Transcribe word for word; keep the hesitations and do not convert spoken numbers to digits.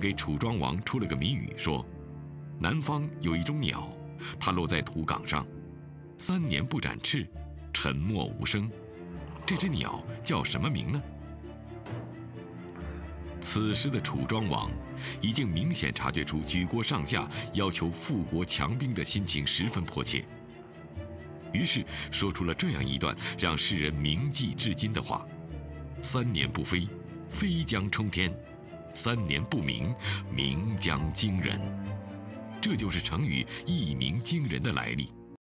给楚庄王出了个谜语，说：南方有一种鸟，它落在土岗上，三年不展翅，沉默无声。这只鸟叫什么名呢？此时的楚庄王已经明显察觉出举国上下要求富国强兵的心情十分迫切，于是说出了这样一段让世人铭记至今的话：三年不飞，飞将冲天；三年不鸣，鸣将惊人。这就是成语一鸣惊人的来历。